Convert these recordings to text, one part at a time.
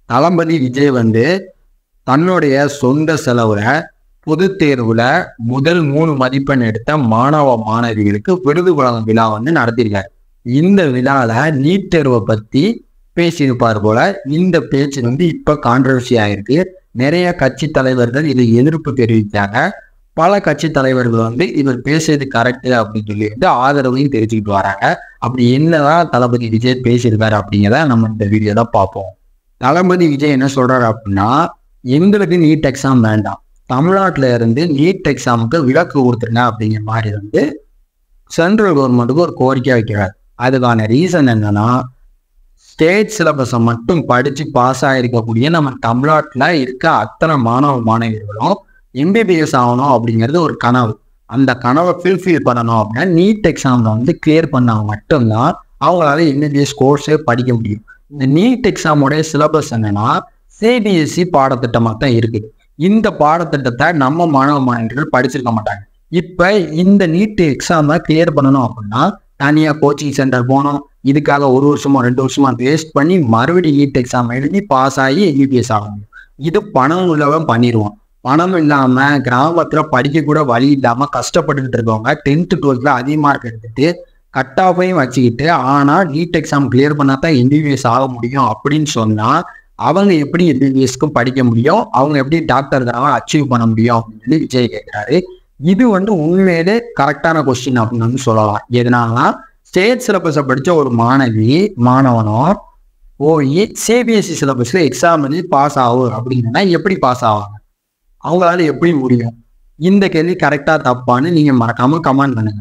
தளபதி விஜய் வந்து தன்னுடைய சொந்த செலவுல பொது தேர்வுல முதல் 3 மதிப்பெண் எடுத்த மாணவ மாணவிகளுக்கு விருது வழங்கும் விழா வந்து நடத்திருக்காரு. இந்த விழால நீட் தேர்வை பத்தி பேசியிருப்பார் போல. இந்த பேச்சு வந்து இப்ப கான்ட்ரவர்சி ஆயிருக்கு. நிறைய கட்சி தலைவர்கள் இது எதிர்ப்பு தெரிவித்தாங்க. பல கட்சி தலைவர்கள் வந்து இவர் பேசியது கரெக்டு அப்படின்னு சொல்லி வந்து ஆதரவையும் தெரிவிச்சுக்கிட்டு வராங்க. அப்படி என்னதான் தளபதி விஜய் பேசியிருக்காரு அப்படிங்கிறத நம்ம இந்த வீடியோல பார்ப்போம். தளபதி விஜய் என்ன சொல்றாரு அப்படின்னா, எங்களுக்கு நீட் எக்ஸாம் வேண்டாம், தமிழ்நாட்டில இருந்து நீட் எக்ஸாமுக்கு விலக்கு கொடுத்துருங்க அப்படிங்கிற மாதிரி வந்து சென்ட்ரல் கவர்மெண்ட்டுக்கு ஒரு கோரிக்கை வைக்கிறார். அதுக்கான ரீசன் என்னன்னா, ஸ்டேட் சிலபஸை மட்டும் படிச்சு பாஸ் ஆகிருக்கக்கூடிய நம்ம தமிழ்நாட்டில் இருக்க அத்தனை மாணவ மாணவிகளும் எம்பிபிஎஸ் ஆகணும் அப்படிங்கிறது ஒரு கனவு. அந்த கனவை ஃபுல்ஃபில் பண்ணணும் அப்படின்னா நீட் எக்ஸாம்ல வந்து கிளியர் பண்ணால் மட்டும்தான் அவங்களால எம்பிபிஎஸ் கோர்ஸே படிக்க முடியும். இந்த நீட் எக்ஸாமோடைய சிலபஸ் என்னன்னா சிபிஎஸ்சி பாடத்திட்டமாக தான் இருக்குது. இந்த பாடத்திட்டத்தை நம்ம மாணவ மாணவர்கள் படிச்சிருக்க மாட்டாங்க. இப்போ இந்த நீட் எக்ஸாமை கிளியர் பண்ணணும் அப்படின்னா தனியாக கோச்சிங் சென்டர் போகணும். இதுக்காக 1 வருஷமோ 2 வருஷமா வேஸ்ட் பண்ணி மறுபடியும் நீட் எக்ஸாம் எழுதி பாஸ் ஆகி எம்பிபிஎஸ் ஆகணும். இது பணம் உள்ளவன் பண்ணிடுவான். பணம் இல்லாம கிராமத்துல படிக்க கூட வழி இல்லாம கஷ்டப்பட்டுக்கிட்டு இருக்கவங்க 10th 12th அதிக மார்க் எடுத்துட்டு கட் ஆஃபையும் வச்சுக்கிட்டு ஆனா நீட் எக்ஸாம் கிளியர் பண்ணா தான் எம்பிபிஎஸ் ஆக முடியும் அப்படின்னு சொன்னா அவங்க எப்படி எம்பிபிஎஸ்க்கும் படிக்க முடியும், அவங்க எப்படி டாக்டர் அச்சீவ் பண்ண முடியும் அப்படின்னு சொல்லி விஜய் கேட்கிறாரு. இது வந்து உண்மையிலே கரெக்டான கொஸ்டின் அப்படின்னு வந்து சொல்லலாம். எதனாலனா ஸ்டேட் சிலபஸை படிச்ச ஒரு மாணவனோ போய் சிபிஎஸ்சி சிலபஸ்ல எக்ஸாம் எழுதி பாஸ் ஆகும் அப்படின்னா எப்படி பாஸ் ஆவாங்க, அவங்களால எப்படி முடியும்? இந்த கேள்வி கரெக்டா தப்பான்னு நீங்க மறக்காம கமெண்ட் பண்ணுங்க.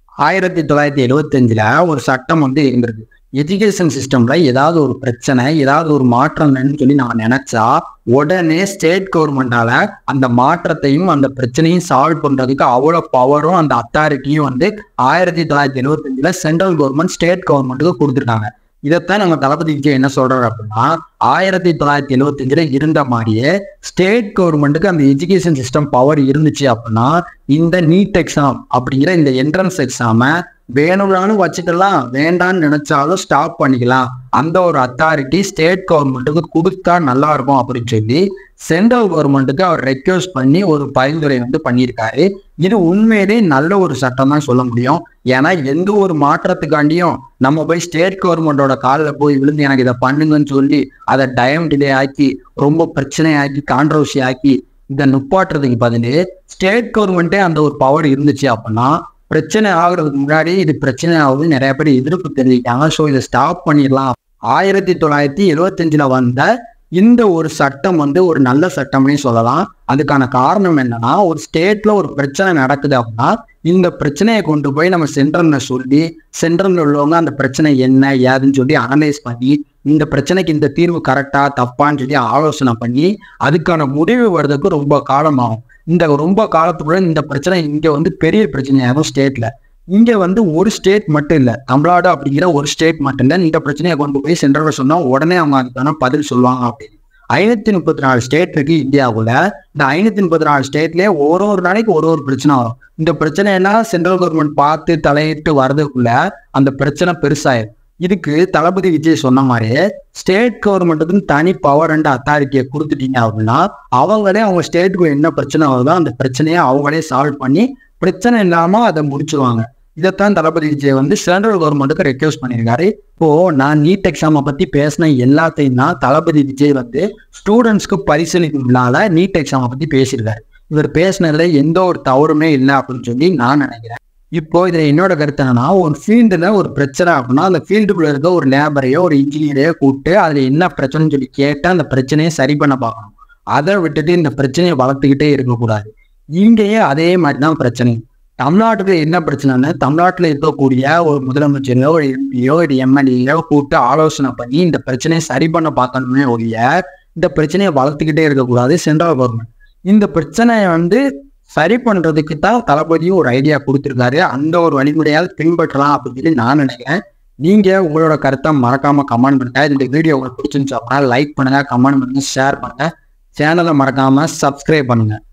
1975 ஒரு சட்டம் வந்து இருந்திருக்கு. எஜுகேஷன் சிஸ்டம்ல ஏதாவது ஒரு பிரச்சனை, ஏதாவது ஒரு மாற்றம் சொல்லி நம்ம நினைச்சா உடனே ஸ்டேட் கவர்மெண்டால அந்த மாற்றத்தையும் அந்த பிரச்சனையும் சால்வ் பண்றதுக்கு அவ்வளவு பவரும் அந்த அத்தாரிட்டியும் வந்து 1975 சென்ட்ரல் கவர்மெண்ட் ஸ்டேட் கவர்மெண்ட்டுக்கு கொடுத்துருக்காங்க. இதைத்தான் நம்ம தளபதி விஜய் என்ன சொல்றாரு அப்படின்னா, 1975 இருந்த மாதிரியே ஸ்டேட் கவர்மெண்ட்டுக்கு அந்த எஜுகேஷன் சிஸ்டம் பவர் இருந்துச்சு அப்படின்னா இந்த நீட் எக்ஸாம் அப்படிங்கிற இந்த என்ட்ரன்ஸ் எக்ஸாம வேணும்னாலும் வச்சுக்கலாம், வேண்டான்னு நினைச்சாலும் ஸ்டாப் பண்ணிக்கலாம். அந்த ஒரு அத்தாரிட்டி ஸ்டேட் கவர்மெண்ட்டுக்கு கொடுத்தா நல்லா இருக்கும் அப்படின்னு சொல்லி சென்ட்ரல் கவர்மெண்ட்டுக்கு அவர் ரெக்வெஸ்ட் பண்ணி ஒரு பரிந்துரை வந்து பண்ணியிருக்காரு. இது உண்மையிலே நல்ல ஒரு சட்டம் தான் சொல்ல முடியும். ஏன்னா எந்த ஒரு மாற்றத்துக்காண்டியும் நம்ம போய் ஸ்டேட் கவர்மெண்டோட காலில் போய் விழுந்து எனக்கு இதை பண்ணுங்கன்னு சொல்லி அதை டைம் டிலே ஆக்கி ரொம்ப பிரச்சனையாக்கி கான்ட்ரவர்சி ஆக்கி இதை நுப்பாட்டுறதுக்கு பதில் ஸ்டேட் கவர்மெண்ட்டே அந்த ஒரு பவர் இருந்துச்சு அப்படின்னா பிரச்சனை ஆகுறதுக்கு முன்னாடி இது பிரச்சனை ஆகுது நிறைய பேர் எதிர்ப்பு தெரிவிக்காங்க. ஸோ இதை ஸ்டாப் பண்ணிடலாம். 1975 வந்த இந்த ஒரு சட்டம் வந்து ஒரு நல்ல சட்டம்னே சொல்லலாம். அதுக்கான காரணம் என்னன்னா, ஒரு ஸ்டேட்ல ஒரு பிரச்சனை நடக்குது அப்படின்னா இந்த பிரச்சனையை கொண்டு போய் நம்ம சென்ட்ரல்ல சொல்லி சென்ட்ரல்ல உள்ளவங்க அந்த பிரச்சனை என்ன ஏதுன்னு சொல்லி அனலைஸ் பண்ணி இந்த பிரச்சனைக்கு இந்த தீர்வு கரெக்டா தப்பான்னு சொல்லி ஆலோசனை பண்ணி அதுக்கான முடிவு வர்றதுக்கு ரொம்ப காலமாகும். இந்த ரொம்ப காலத்துக்குள்ள இந்த பிரச்சனை இங்க வந்து பெரிய பிரச்சனையாகும் ஸ்டேட்ல. இங்க வந்து ஒரு ஸ்டேட் மட்டும் இல்லை, தமிழ்நாடு அப்படிங்கிற ஒரு ஸ்டேட் மட்டும் இல்லை. இந்த பிரச்சனையை கொண்டு போய் சென்ட்ரல் சொன்னா உடனே அவங்க அதுக்கான பதில் சொல்லுவாங்க அப்படின்னு 534 ஸ்டேட் இருக்கு இந்தியாவுல. இந்த 534 ஸ்டேட்லயே ஒரு நாளைக்கு ஒரு பிரச்சனை வரும். இந்த பிரச்சனையெல்லாம் சென்ட்ரல் கவர்மெண்ட் பார்த்து தலையிட்டு வர்றதுக்குள்ள அந்த பிரச்சனை பெருசாயிரும். இதுக்கு தளபதி விஜய் சொன்ன மாதிரி ஸ்டேட் கவர்மெண்ட்டுக்கு தனி பவர் அண்ட் அத்தாரிட்டியை கொடுத்துட்டீங்க அப்படின்னா அவங்களே அவங்க ஸ்டேட்டுக்கு என்ன பிரச்சனை வருதோ அந்த பிரச்சனையை அவங்களே சால்வ் பண்ணி பிரச்சனை இல்லாம அதை முடிச்சுருவாங்க. இதைத்தான் தளபதி விஜய் வந்து சென்ட்ரல் கவர்மெண்ட்டுக்கு ரெக்வெஸ்ட் பண்ணியிருக்காரு. இப்போ நான் நீட் எக்ஸாமை பத்தி பேசின எல்லாத்தையும் தான் தளபதி விஜய் வந்து ஸ்டூடெண்ட்ஸ்க்கு பரிசீலிக்கிறதுனால நீட் எக்ஸாமை பத்தி பேசியிருக்காரு. இவர் பேசினதுல எந்த ஒரு தவறுமே இல்லை அப்படின்னு சொல்லி நான் நினைக்கிறேன். இப்போ இதுல என்னோட கருத்து என்னன்னா, ஒரு ஃபீல்டுல ஒரு பிரச்சனை அப்படின்னா அந்த ஃபீல்டுக்குள்ள இருக்க ஒரு லேபரையோ ஒரு இன்ஜினியரையோ கூப்பிட்டு அதுல என்ன பிரச்சனைன்னு சொல்லி கேட்டு அந்த பிரச்சனையை சரி பண்ண பார்க்கணும். அதை விட்டுட்டு இந்த பிரச்சனையை வளர்த்துக்கிட்டே இருக்கக்கூடாது. இங்கேயே அதே மாதிரி தான் பிரச்சனை. தமிழ்நாட்டுக்கு என்ன பிரச்சனைன்னு தமிழ்நாட்டில் இருக்கக்கூடிய ஒரு முதலமைச்சரையோ ஒரு எம்பியோ ஒரு எம்எல்ஏயோ கூப்பிட்டு ஆலோசனை பண்ணி இந்த பிரச்சனையை சரி பண்ண பார்க்கணுமே ஒழிய இந்த பிரச்சனையை வளர்த்துக்கிட்டே இருக்கக்கூடாது. சென்ட்ரல் கவர்மெண்ட் இந்த பிரச்சனையை வந்து சரி பண்றதுக்கு தான் தளபதியும் ஒரு ஐடியா கொடுத்துருக்காரு. அந்த ஒரு வழிமுறையால் பின்பற்றலாம் அப்படின்னு சொல்லி நான் நினைக்கிறேன். நீங்க உங்களோட கருத்தை மறக்காம கமெண்ட் பண்ணுங்க. இந்த வீடியோ உங்களுக்கு பிடிச்சிருந்துச்சு அப்படின்னா லைக் பண்ணுங்க, கமெண்ட் பண்ணுங்க, ஷேர் பண்ணுங்க. சேனலை மறக்காம சப்ஸ்கிரைப் பண்ணுங்க.